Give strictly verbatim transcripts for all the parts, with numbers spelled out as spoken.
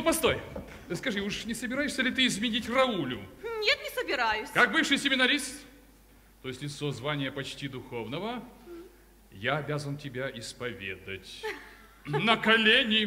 Ну, постой. Скажи, уж не собираешься ли ты изменить Раулю? Нет, не собираюсь. Как бывший семинарист, то есть лицо звания почти духовного, я обязан тебя исповедать. На колени.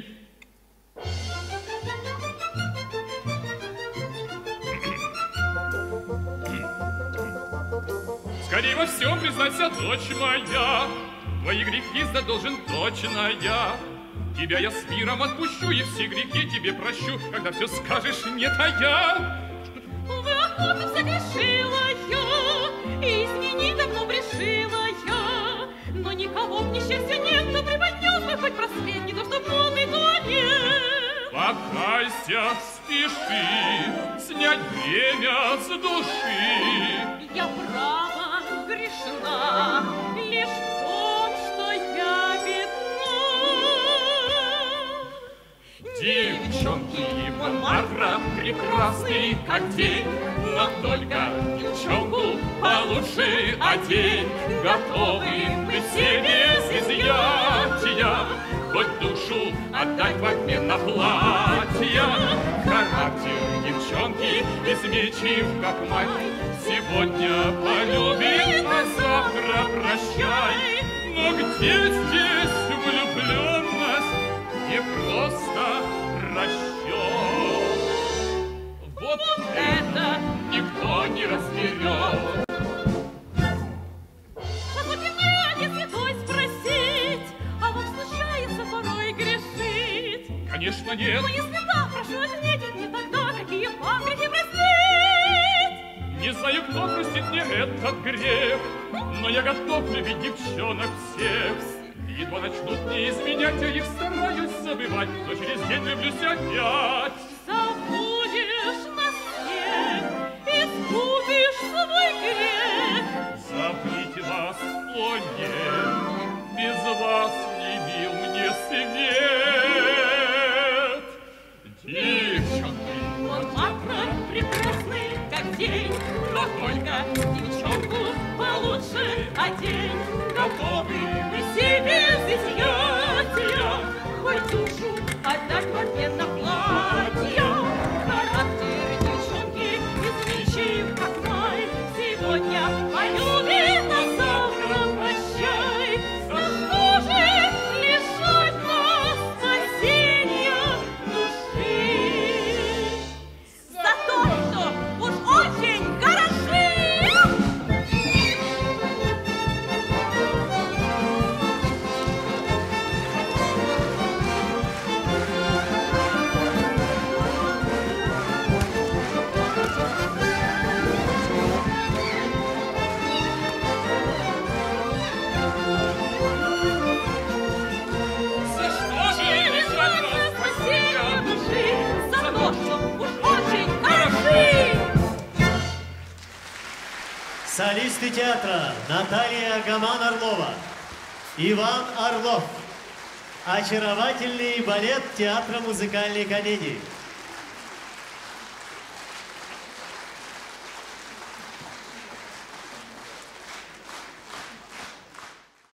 Скорей во всем признайся, дочь моя, твои грехи задолжен точно я. Тебя я с миром отпущу, и все грехи тебе прощу, когда все скажешь нет, а я. Увы, охотно согрешила я, и изменить давно грешила я. Но никого в несчастье нет, кто преподнес бы хоть просвет, не то что полный, то нет. Покайся, спеши, снять время с души. Я право грешна, лишь в том, что я бедна. Девчонки Монмартра прекрасны, как день, но только девчонку получше одень. Готовы мы все без изъятия хоть душу отдать в обмен на платья. Характер девчонки измечив, как мать. Сегодня полюбим, а завтра прощай. Но где здесь влюбленность и просто расчет? Вот это никто не разберет. Позвольте мне, не святой, спросить, а вам случается порой грешить? Конечно, нет. Но если да, прошу ответить мне тогда, какие вам грехи простить. Не знаю, кто простит мне этот грех, но я готов любить девчонок всех. Едва начнут мне изменять, я их стараюсь забывать, но через день влюблюсь опять. Забудешь на свет, искупишь свой грех. Забыть вас, о нет, без вас не мил мне свет. Девчонки Монмартра прекрасны, как день, но только девчонку получше одень. Готовы мы все без изъятия хоть душу отдать в обмен на платья. Характер девчонки измельчив, как май. Сегодня полюбит, а завтра прощай. За что же лишать нас спасения души? За то, что уж очень хороши. За что же лишать нас Спасения души, за то, что уж очень хороши. Солисты театра Наталья Гаман-Орлова, Иван Орлов. Очаровательный балет театра музыкальной комедии.